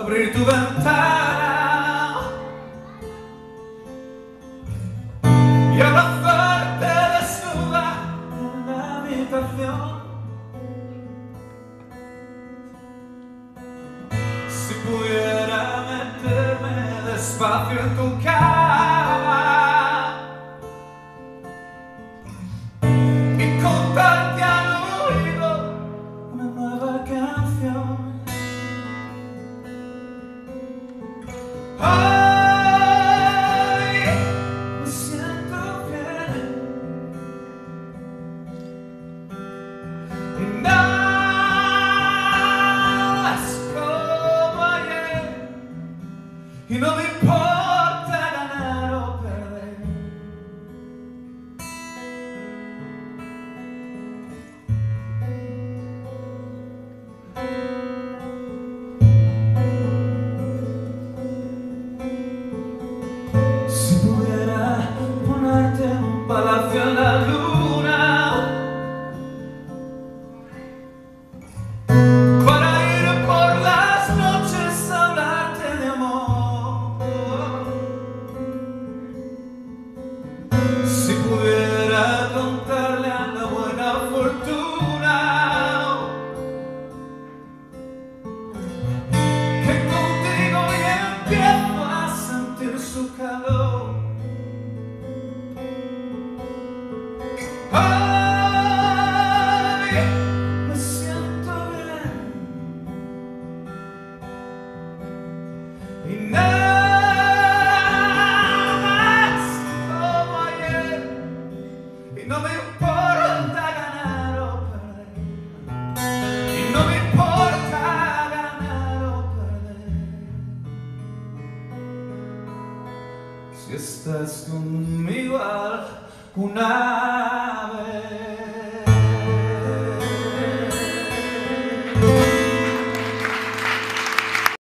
abrir tu ventana y abrazarte desnuda en la habitación. Si pudiera meterme despacio en tu cama y contarte al oído una nueva canción. Ay, me siento bien y nada es como ayer y no me importa ganar o perder. Si pudiera ponerte en un palacio en la luna para ir por las noches a hablarte de amor, si pudiera contarle a la buena fortuna que contigo ya empiezo a sentir su calor. Ay, me siento bien y nada es como ayer y no me importa ganar o perder, y no me importa ganar o perder. Si estás conmigo alguna vez.